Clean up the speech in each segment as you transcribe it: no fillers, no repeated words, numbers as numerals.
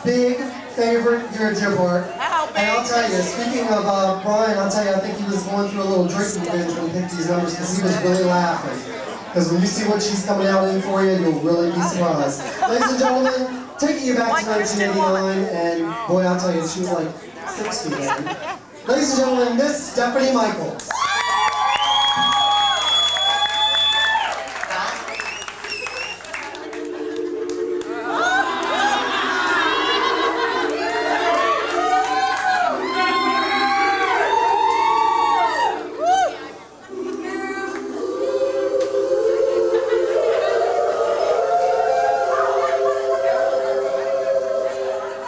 big favorite here at Deer Park. And I'll tell you, speaking of Brian, I'll tell you, I think he was going through a little drinking binge when he picked these numbers because he was really laughing. Because when you see what she's coming out in for you, you'll really be surprised. Ladies and gentlemen, taking you back to 1989, and boy, I'll tell you, she was like 60 then. Ladies and gentlemen, Miss Stephanie Michaels.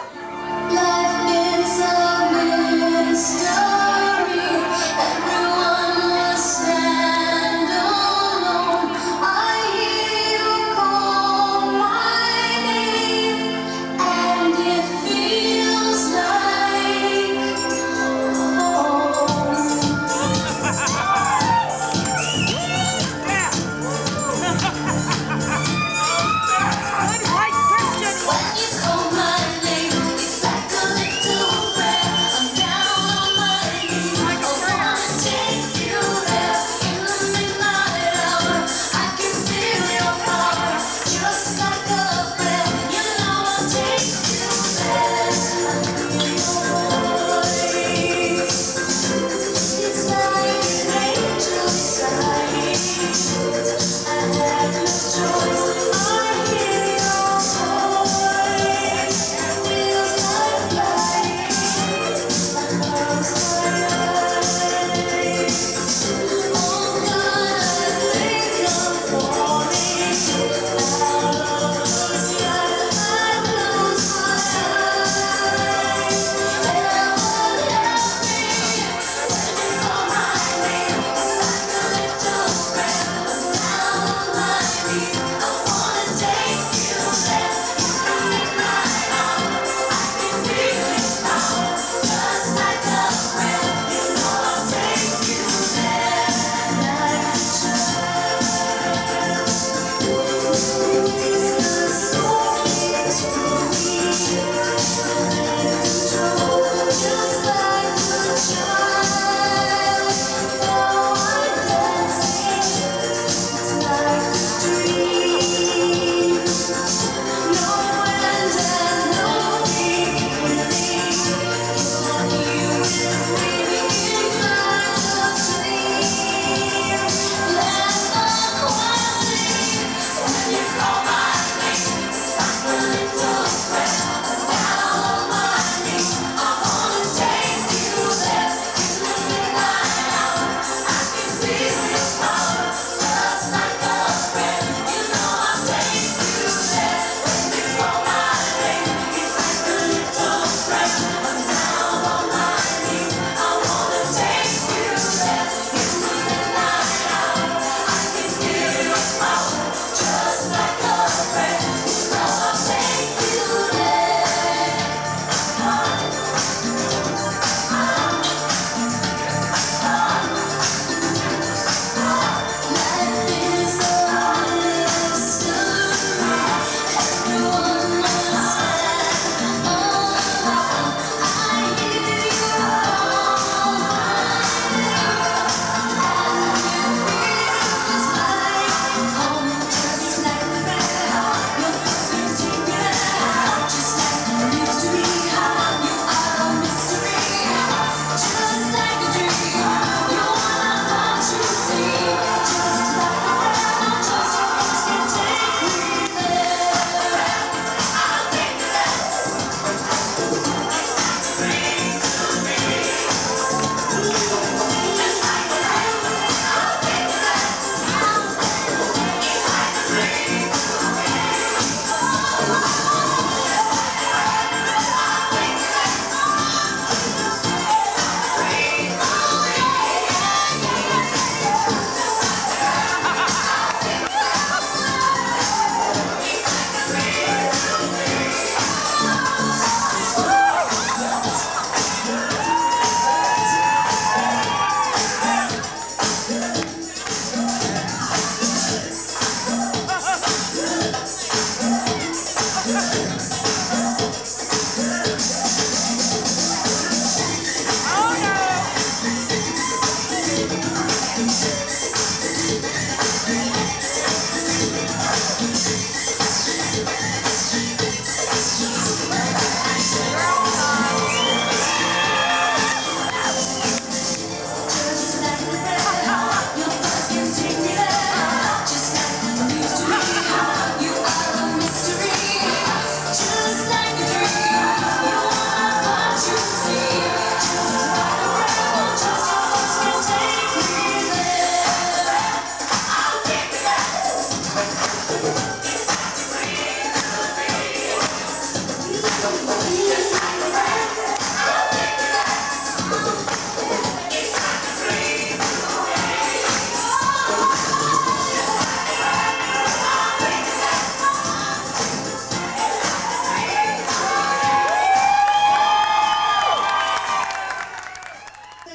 Life is a mystery. Everyone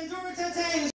Endurance Entertainment.